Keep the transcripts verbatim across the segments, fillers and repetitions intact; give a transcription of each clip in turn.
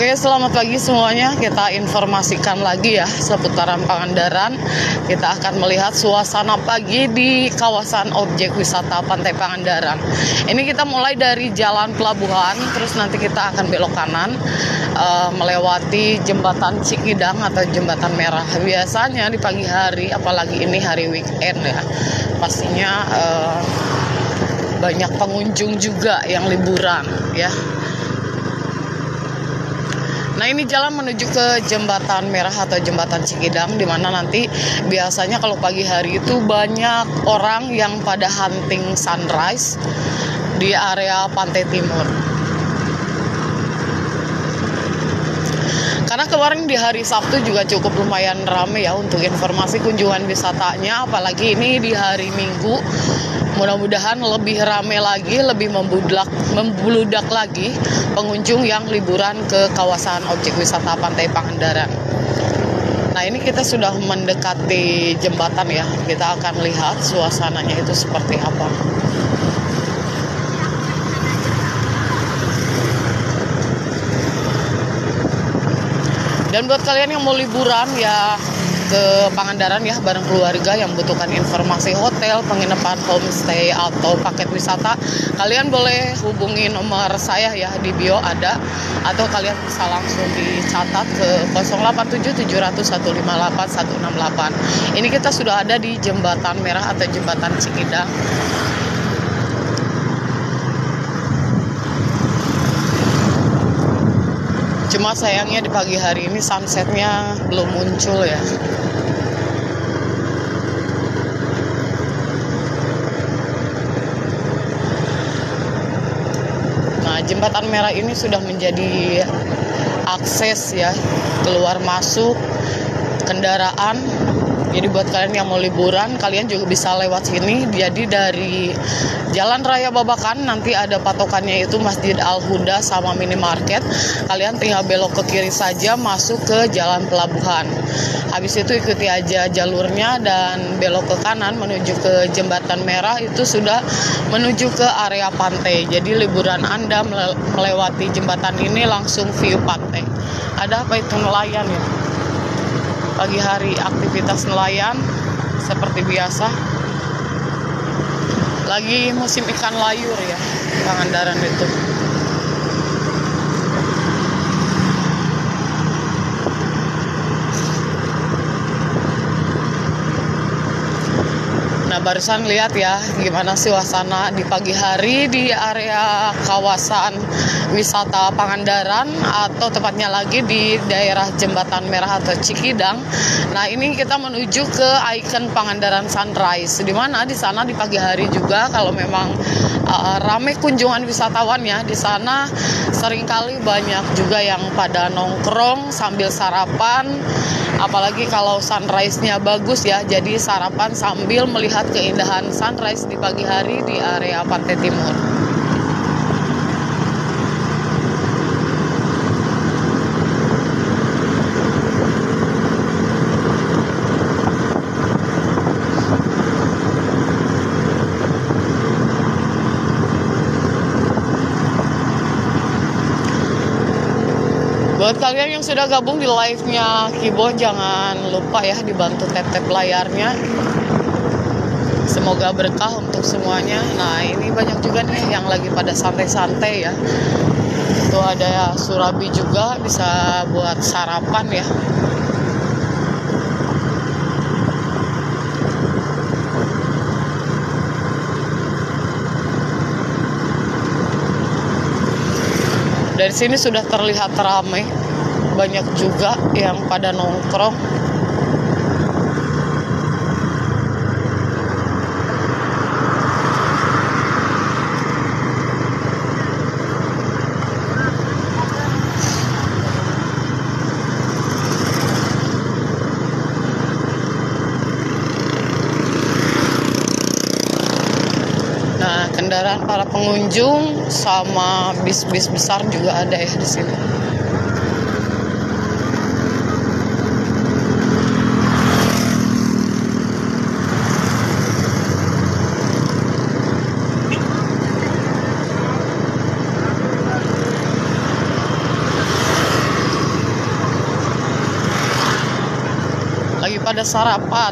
Oke, selamat pagi semuanya. Kita informasikan lagi ya seputaran Pangandaran. Kita akan melihat suasana pagi di kawasan objek wisata Pantai Pangandaran. Ini kita mulai dari Jalan Pelabuhan, terus nanti kita akan belok kanan uh, melewati Jembatan Cikidang atau Jembatan Merah. Biasanya di pagi hari, apalagi ini hari weekend ya, pastinya uh, banyak pengunjung juga yang liburan ya. Nah, ini jalan menuju ke Jembatan Merah atau Jembatan Cikidang, di mana nanti biasanya kalau pagi hari itu banyak orang yang pada hunting sunrise di area Pantai Timur. Karena kemarin di hari Sabtu juga cukup lumayan ramai ya untuk informasi kunjungan wisatanya, apalagi ini di hari Minggu. Mudah-mudahan lebih ramai lagi, lebih membludak, membludak lagi pengunjung yang liburan ke kawasan objek wisata Pantai Pangandaran. Nah, ini kita sudah mendekati jembatan ya. Kita akan lihat suasananya itu seperti apa. Dan buat kalian yang mau liburan ya ke Pangandaran ya bareng keluarga yang membutuhkan informasi hotel, penginapan homestay atau paket wisata, kalian boleh hubungi nomor saya ya, di bio ada, atau kalian bisa langsung dicatat ke nol delapan tujuh tujuh nol nol satu lima delapan satu enam delapan. Ini kita sudah ada di Jembatan Merah atau Jembatan Cikidang. Cuma sayangnya di pagi hari ini sunsetnya belum muncul ya. Nah, Jembatan Merah ini sudah menjadi akses ya, keluar masuk kendaraan. Jadi buat kalian yang mau liburan, kalian juga bisa lewat sini. Jadi dari Jalan Raya Babakan nanti ada patokannya itu Masjid Al-Huda sama minimarket. Kalian tinggal belok ke kiri saja masuk ke Jalan Pelabuhan. Habis itu ikuti aja jalurnya dan belok ke kanan menuju ke Jembatan Merah, itu sudah menuju ke area pantai. Jadi liburan Anda melewati jembatan ini langsung view pantai. Ada apa itu, nelayan ya? Pagi hari aktivitas nelayan seperti biasa. Lagi musim ikan layur ya, Pangandaran itu. Nah, barusan lihat ya gimana suasana di pagi hari di area kawasan wisata Pangandaran, atau tepatnya lagi di daerah Jembatan Merah atau Cikidang. Nah, ini kita menuju ke ikon Pangandaran Sunrise, di mana di sana di pagi hari juga kalau memang uh, ramai kunjungan wisatawan ya, di sana seringkali banyak juga yang pada nongkrong sambil sarapan. Apalagi kalau sunrise-nya bagus ya, jadi sarapan sambil melihat keindahan sunrise di pagi hari di area Pantai Timur. Buat kalian yang sudah gabung di live-nya Kibon, jangan lupa ya dibantu tap-tap layarnya. Semoga berkah untuk semuanya. Nah, ini banyak juga nih yang lagi pada santai-santai ya. Itu ada surabi juga, bisa buat sarapan ya. Dari sini sudah terlihat ramai, banyak juga yang pada nongkrong. Nah, kendaraan para pengunjung sama bis-bis besar juga ada ya di sini. ada sarapan.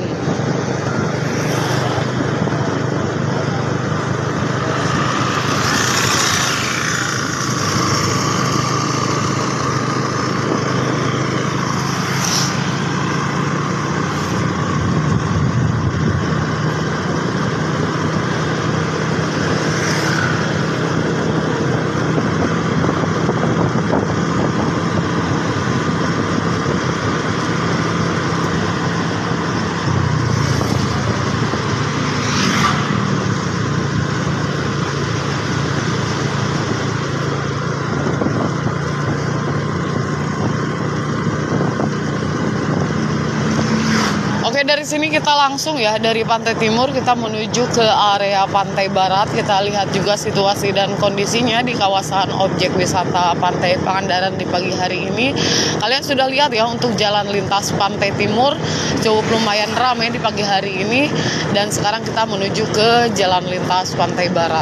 Oke, dari sini kita langsung ya, dari Pantai Timur kita menuju ke area Pantai Barat. Kita lihat juga situasi dan kondisinya di kawasan objek wisata Pantai Pangandaran di pagi hari ini. Kalian sudah lihat ya, untuk jalan lintas Pantai Timur cukup lumayan ramai di pagi hari ini. Dan sekarang kita menuju ke jalan lintas Pantai Barat.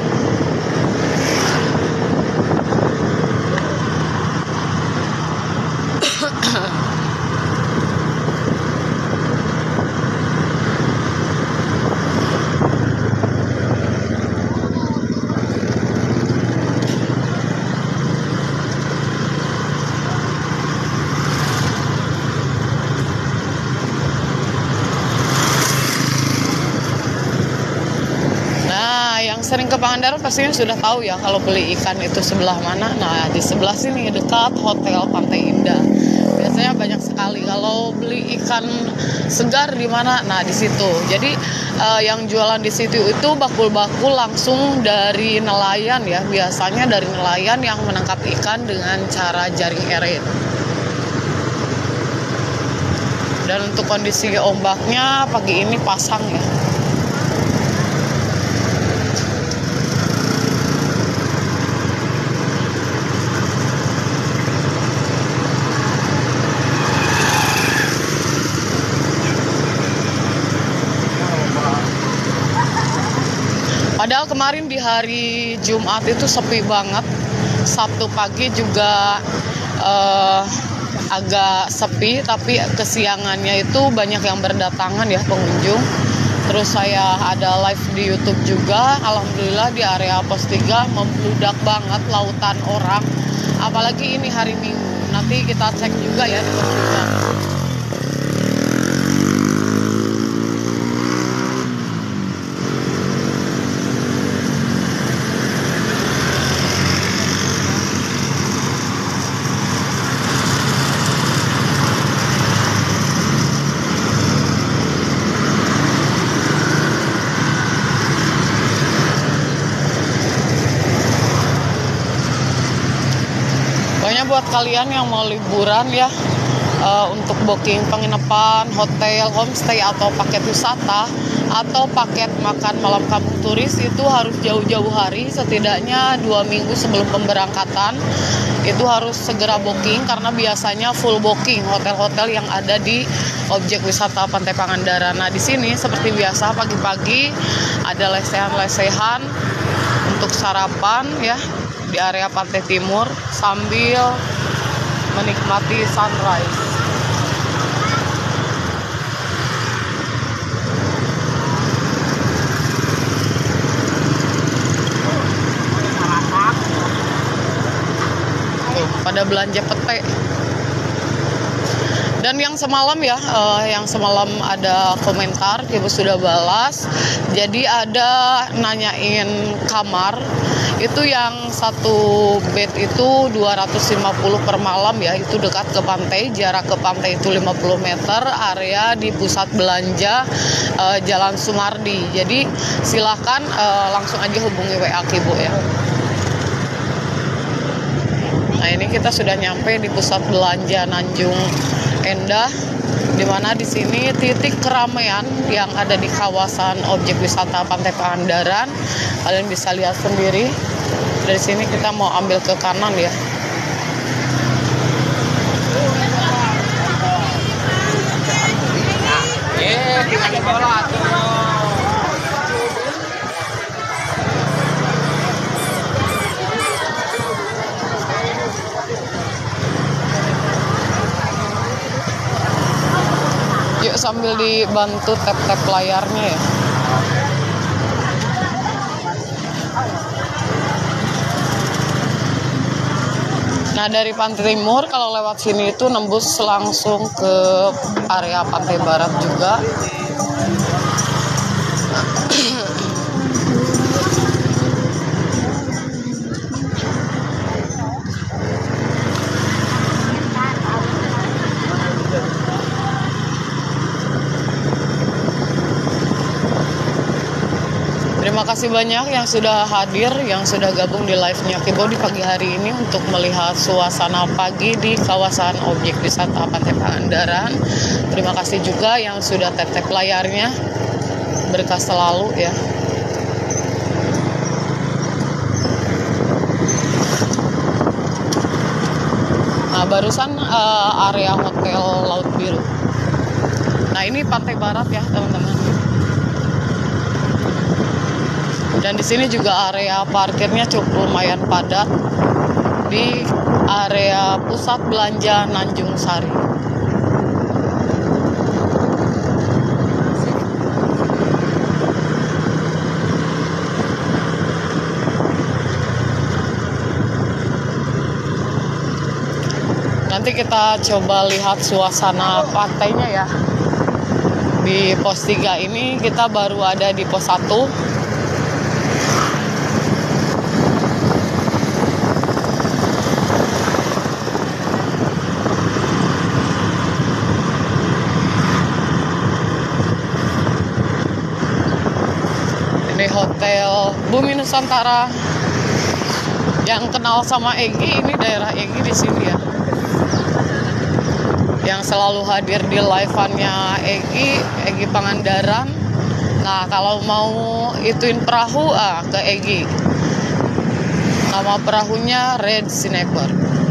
Sering ke Pangandaran pastinya sudah tahu ya kalau beli ikan itu sebelah mana. Nah, di sebelah sini dekat Hotel Pantai Indah. Biasanya banyak sekali kalau beli ikan segar di mana. Nah, di situ. Jadi eh, yang jualan di situ itu bakul-bakul langsung dari nelayan ya. Biasanya dari nelayan yang menangkap ikan dengan cara jaring eret. Dan untuk kondisi ombaknya pagi ini pasang ya. Padahal kemarin di hari Jumat itu sepi banget. Sabtu pagi juga eh, agak sepi, tapi kesiangannya itu banyak yang berdatangan ya pengunjung. Terus saya ada live di YouTube juga. Alhamdulillah di area Pos tiga membludak banget lautan orang. Apalagi ini hari Minggu. Nanti kita cek juga ya di Pos tiga. Buat kalian yang mau liburan ya, uh, untuk booking penginapan, hotel, homestay atau paket wisata atau paket makan malam kampung turis itu harus jauh-jauh hari, setidaknya dua minggu sebelum pemberangkatan. Itu harus segera booking karena biasanya full booking hotel-hotel yang ada di objek wisata Pantai Pangandaran. Nah, di sini seperti biasa pagi-pagi ada lesehan-lesehan untuk sarapan ya di area Pantai Timur sambil menikmati sunrise. Tuh, pada belanja pete. Dan yang semalam ya, uh, yang semalam ada komentar, Ibu sudah balas. Jadi ada nanyain kamar, itu yang satu bed itu dua ratus lima puluh per malam ya, itu dekat ke pantai, jarak ke pantai itu lima puluh meter, area di pusat belanja uh, Jalan Sumardi. Jadi silahkan uh, langsung aja hubungi W A Ibu ya. Nah, ini kita sudah nyampe di pusat belanja Nanjung Endah, di mana di sini titik keramaian yang ada di kawasan objek wisata Pantai Pangandaran. Kalian bisa lihat sendiri. Dari sini kita mau ambil ke kanan ya. Yuk sambil dibantu tap-tap layarnya ya. Nah, dari Pantai Timur kalau lewat sini itu nembus langsung ke area Pantai Barat juga. Terima kasih banyak yang sudah hadir, yang sudah gabung di live-nya Kibo di pagi hari ini untuk melihat suasana pagi di kawasan objek wisata Pantai Pangandaran. Terima kasih juga yang sudah tap-tap layarnya, berkah selalu ya. Nah, barusan uh, area Hotel Laut Biru. Nah, ini Pantai Barat ya teman-teman. Dan di sini juga area parkirnya cukup lumayan padat di area pusat belanja Nanjung Sari. Nanti kita coba lihat suasana pantainya ya. Di pos tiga ini kita baru ada di pos satu. Hotel Bumi Nusantara yang kenal sama Egi, ini daerah Egi di sini ya, yang selalu hadir di live-annya Egi, Egi Pangandaran. Nah, kalau mau ituin perahu ah ke Egi. Nama perahunya Red Sniper.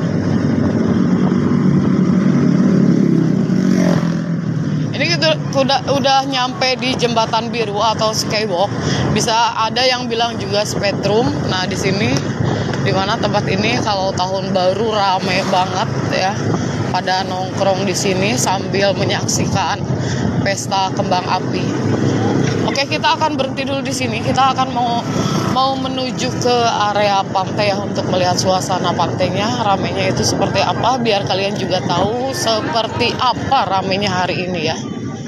Ini kita udah udah nyampe di Jembatan Biru atau Skywalk. Bisa ada yang bilang juga Spectrum. Nah, di sini di mana tempat ini kalau tahun baru rame banget ya. Pada nongkrong di sini sambil menyaksikan pesta kembang api. Oke, kita akan berhenti dulu di sini. Kita akan mau mau menuju ke area pantai ya untuk melihat suasana pantainya, ramenya itu seperti apa, biar kalian juga tahu seperti apa ramenya hari ini ya.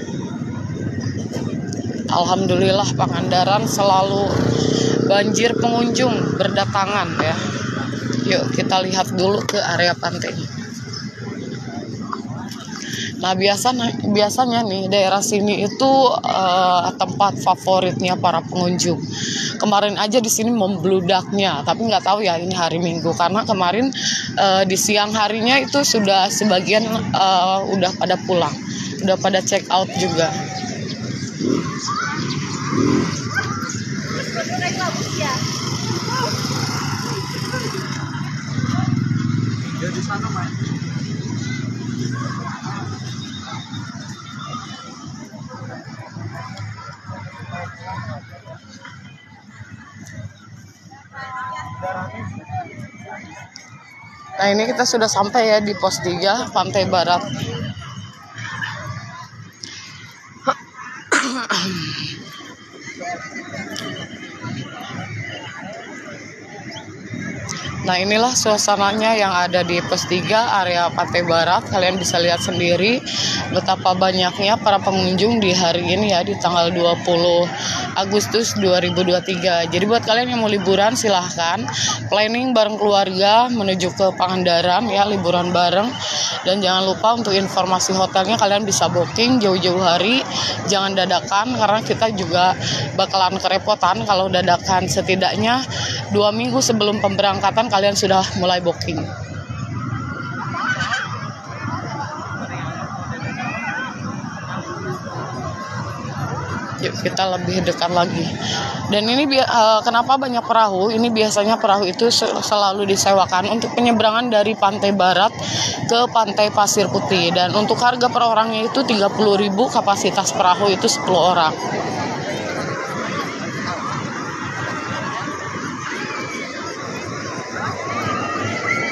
Alhamdulillah Pangandaran selalu banjir pengunjung berdatangan ya. Yuk kita lihat dulu ke area pantainya. Nah, biasanya biasanya nih daerah sini itu uh, tempat favoritnya para pengunjung. Kemarin aja di sini membludaknya, tapi nggak tahu ya ini hari Minggu karena kemarin uh, di siang harinya itu sudah sebagian uh, udah pada pulang, udah pada check out juga. Di sana, Mas. Nah, ini kita sudah sampai ya di pos tiga Pantai Barat. Nah, inilah suasananya yang ada di pos tiga area Pantai Barat. Kalian bisa lihat sendiri betapa banyaknya para pengunjung di hari ini ya, di tanggal dua puluh Agustus dua ribu dua puluh tiga. Jadi buat kalian yang mau liburan silahkan planning bareng keluarga menuju ke Pangandaran ya, liburan bareng. Dan jangan lupa untuk informasi hotelnya kalian bisa booking jauh-jauh hari, jangan dadakan karena kita juga bakalan kerepotan kalau dadakan. Setidaknya dua minggu sebelum pemberangkatan kalian sudah mulai booking. Yuk kita lebih dekat lagi. Dan ini uh, kenapa banyak perahu? Ini biasanya perahu itu selalu disewakan untuk penyeberangan dari Pantai Barat ke Pantai Pasir Putih. Dan untuk harga per orangnya itu tiga puluh ribu, kapasitas perahu itu sepuluh orang.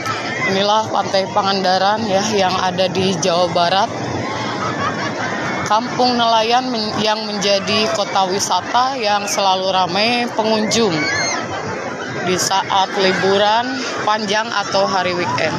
Inilah Pantai Pangandaran ya yang ada di Jawa Barat. Kampung Nelayan men- yang menjadi kota wisata yang selalu ramai pengunjung di saat liburan panjang atau hari weekend.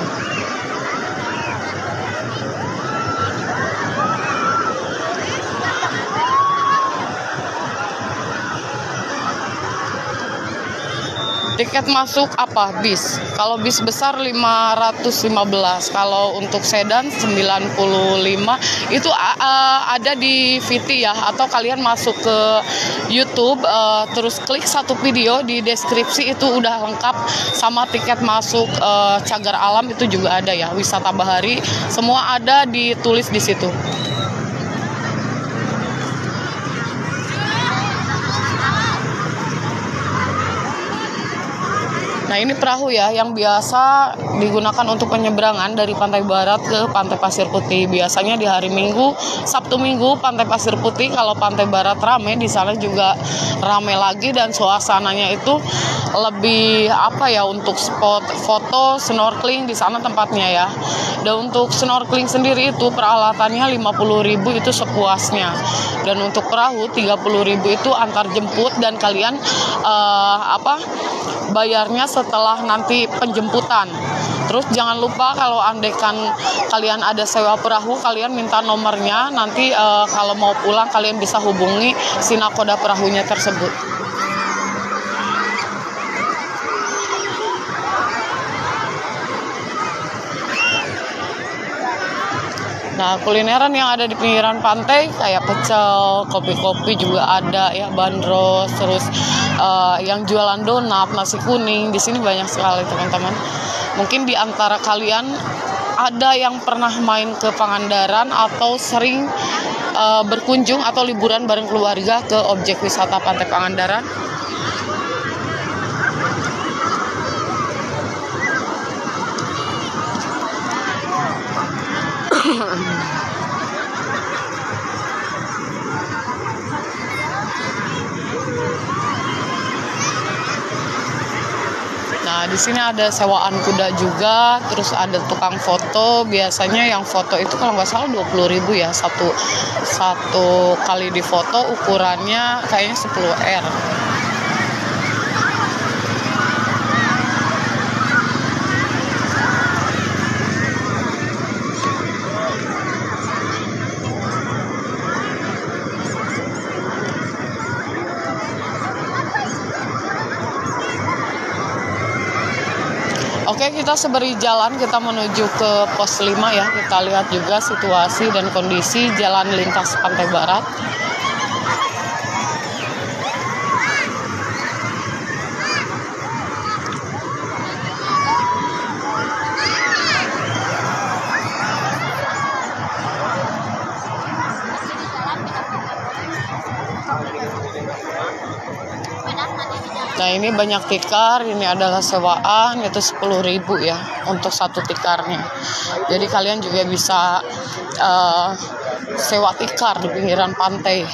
Tiket masuk apa? Bis. Kalau bis besar lima ratus lima belas, kalau untuk sedan sembilan puluh lima. Itu uh, ada di V T ya, atau kalian masuk ke YouTube uh, terus klik satu video di deskripsi, itu udah lengkap sama tiket masuk uh, Cagar Alam itu juga ada ya, wisata bahari, semua ada ditulis di situ. Nah, ini perahu ya yang biasa digunakan untuk penyeberangan dari Pantai Barat ke Pantai Pasir Putih. Biasanya di hari Minggu, Sabtu Minggu Pantai Pasir Putih, kalau Pantai Barat rame, di sana juga rame lagi dan suasananya itu lebih apa ya, untuk spot foto, snorkeling di sana tempatnya ya. Dan untuk snorkeling sendiri itu peralatannya lima puluh ribu itu sepuasnya. Dan untuk perahu tiga puluh ribu itu antar jemput, dan kalian uh, apa bayarnya setelah nanti penjemputan. Terus jangan lupa kalau andaikan kalian ada sewa perahu, kalian minta nomornya, nanti uh, kalau mau pulang kalian bisa hubungi si nakoda perahunya tersebut. Nah, kulineran yang ada di pinggiran pantai kayak pecel, kopi-kopi juga ada ya, bandros, terus uh, yang jualan donat, nasi kuning, di sini banyak sekali teman-teman. Mungkin di antara kalian ada yang pernah main ke Pangandaran atau sering uh, berkunjung atau liburan bareng keluarga ke objek wisata Pantai Pangandaran. Nah, di sini ada sewaan kuda juga, terus ada tukang foto. Biasanya yang foto itu kalau nggak salah dua puluh ribu ya, satu satu kali difoto, ukurannya kayaknya sepuluh R. Oke, kita seberi jalan, kita menuju ke pos lima ya. Kita lihat juga situasi dan kondisi jalan lintas Pantai Barat. Nah, ini banyak tikar, ini adalah sewaan, itu sepuluh ribu ya untuk satu tikarnya. Jadi kalian juga bisa uh, sewa tikar di pinggiran pantai.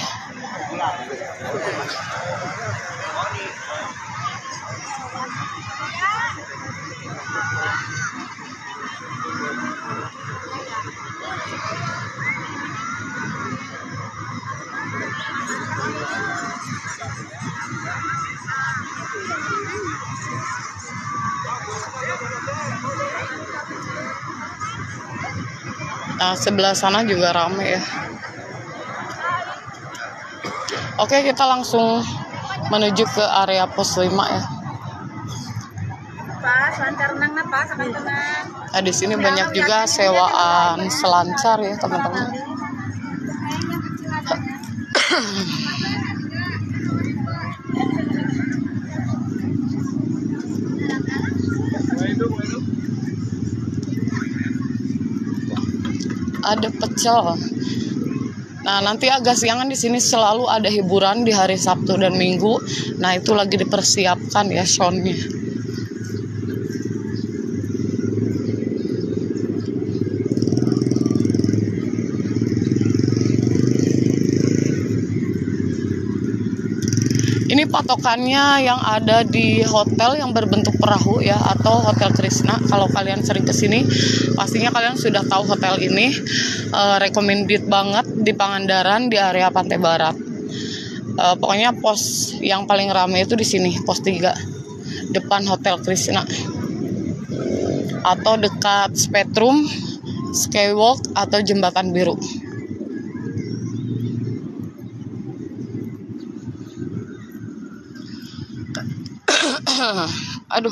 Nah, sebelah sana juga rame ya. Oke, kita langsung menuju ke area pos lima ya. Nah, di sini banyak juga sewaan selancar ya, teman-teman. Ada pecel. Nah, nanti agak siangan di sini selalu ada hiburan di hari Sabtu dan Minggu. Nah, itu lagi dipersiapkan ya show-nya. Ini patokannya yang ada di hotel yang berbentuk perahu ya, atau Hotel Krishna. Kalau kalian sering kesini, pastinya kalian sudah tahu hotel ini. Uh, recommended banget di Pangandaran di area Pantai Barat. Uh, pokoknya pos yang paling ramai itu di sini, pos tiga, depan Hotel Krishna, atau dekat Spectrum, Skywalk, atau Jembatan Biru. Aduh,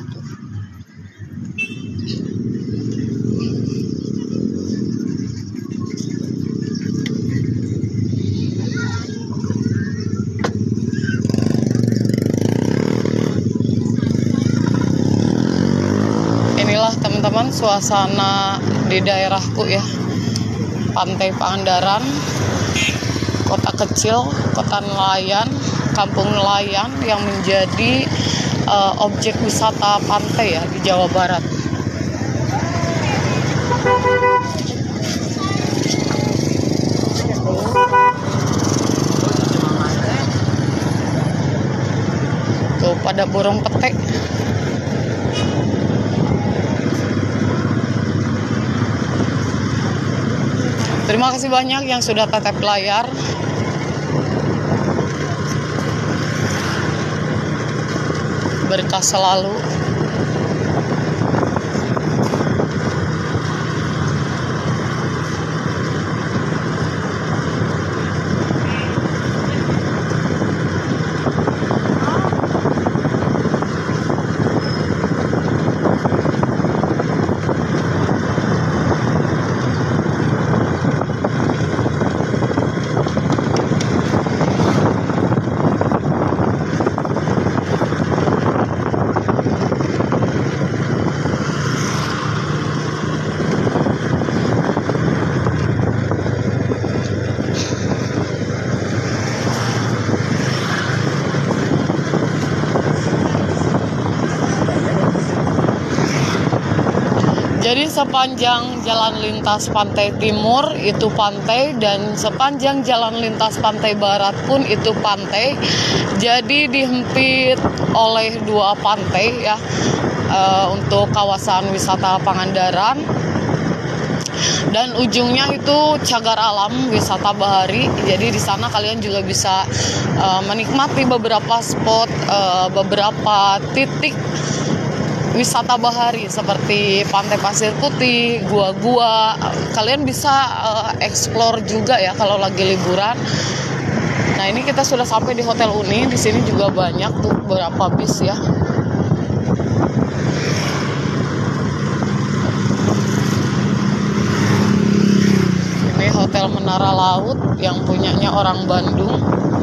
inilah teman-teman suasana di daerahku ya, Pantai Pangandaran, kota kecil, kota nelayan, kampung nelayan yang menjadi uh, objek wisata pantai ya di Jawa Barat. Tuh pada burung petek. Terima kasih banyak yang sudah tatap layar. Berkah selalu. Jadi sepanjang jalan lintas pantai timur itu pantai, dan sepanjang jalan lintas pantai barat pun itu pantai. Jadi dihimpit oleh dua pantai ya, uh, untuk kawasan wisata Pangandaran. Dan ujungnya itu cagar alam wisata bahari. Jadi di sana kalian juga bisa uh, menikmati beberapa spot, uh, beberapa titik wisata bahari seperti Pantai Pasir Putih, gua-gua. Kalian bisa uh, explore juga ya kalau lagi liburan. Nah, ini kita sudah sampai di Hotel Uni. Di sini juga banyak tuh beberapa bis ya. Ini Hotel Menara Laut yang punyanya orang Bandung.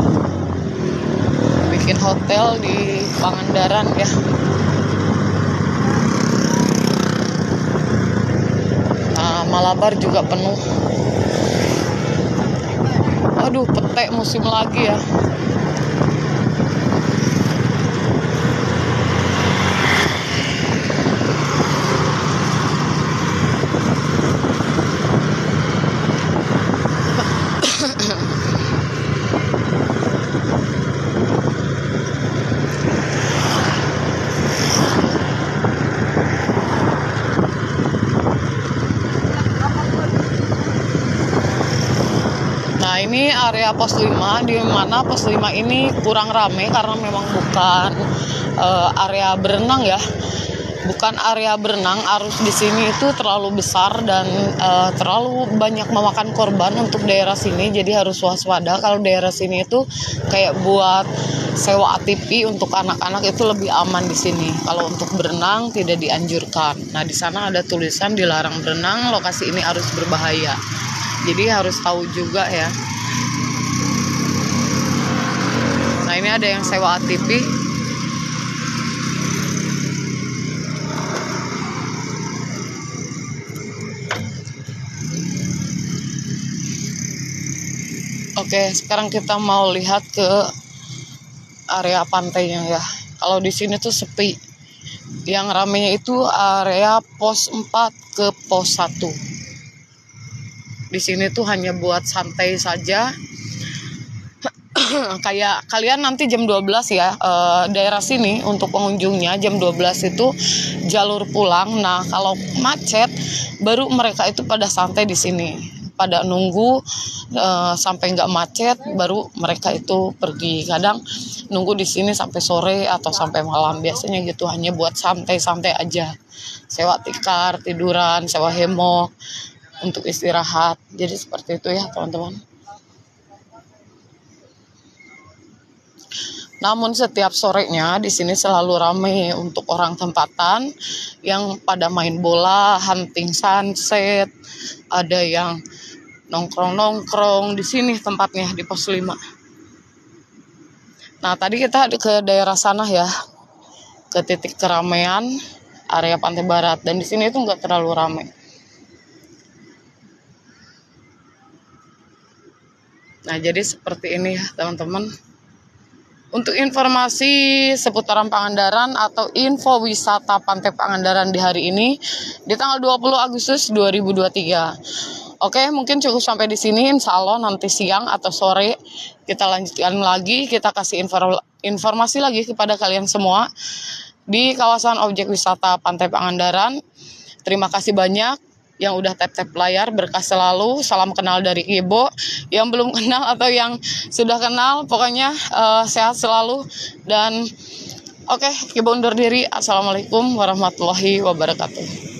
Bikin hotel di Pangandaran ya. Malabar juga penuh. Aduh, petek musim lagi ya. Ini area pos lima, di mana pos lima ini kurang rame karena memang bukan uh, area berenang ya. Bukan area berenang, arus di sini itu terlalu besar dan uh, terlalu banyak memakan korban untuk daerah sini, jadi harus waspada. Kalau daerah sini itu kayak buat sewa A T V untuk anak-anak itu lebih aman di sini. Kalau untuk berenang tidak dianjurkan. Nah, di sana ada tulisan dilarang berenang, lokasi ini arus berbahaya. Jadi harus tahu juga ya. Nah, ini ada yang sewa A T V. Oke, sekarang kita mau lihat ke area pantainya ya. Kalau di sini tuh sepi. Yang ramenya itu area pos empat ke pos satu. Di sini tuh hanya buat santai saja. kayak kalian nanti jam dua belas ya, uh, daerah sini untuk pengunjungnya jam dua belas itu jalur pulang. Nah, kalau macet baru mereka itu pada santai di sini, pada nunggu uh, sampai nggak macet baru mereka itu pergi. Kadang nunggu di sini sampai sore atau sampai malam, biasanya gitu, hanya buat santai-santai aja, sewa tikar, tiduran, sewa hemok untuk istirahat. Jadi seperti itu ya teman-teman. Namun setiap sorenya di sini selalu ramai untuk orang tempatan yang pada main bola, hunting sunset, ada yang nongkrong-nongkrong di sini tempatnya di pos lima. Nah, tadi kita ke daerah sana ya, ke titik keramaian area Pantai Barat, dan di sini itu nggak terlalu ramai. Nah, jadi seperti ini ya teman-teman. Untuk informasi seputaran Pangandaran atau info wisata Pantai Pangandaran di hari ini di tanggal dua puluh Agustus dua ribu dua puluh tiga. Oke, mungkin cukup sampai di sini. Insya Allah nanti siang atau sore kita lanjutkan lagi, kita kasih informasi lagi kepada kalian semua di kawasan objek wisata Pantai Pangandaran. Terima kasih banyak yang udah tap-tap layar, berkah selalu. Salam kenal dari Ibo. Yang belum kenal atau yang sudah kenal, pokoknya uh, sehat selalu. Dan oke, okay, Ibo undur diri. Assalamualaikum warahmatullahi wabarakatuh.